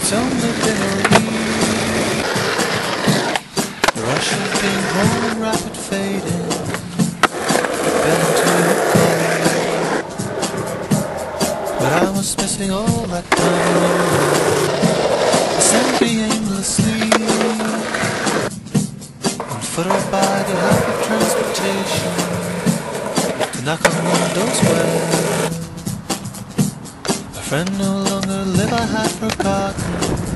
It's only been a week. The rush of being home and rapid fading, been too cold. But I was missing all that time alone. I sent me aimlessly, unfettered by the lack of transportation, to knock on windows where a friend no longer lived. I had forgotten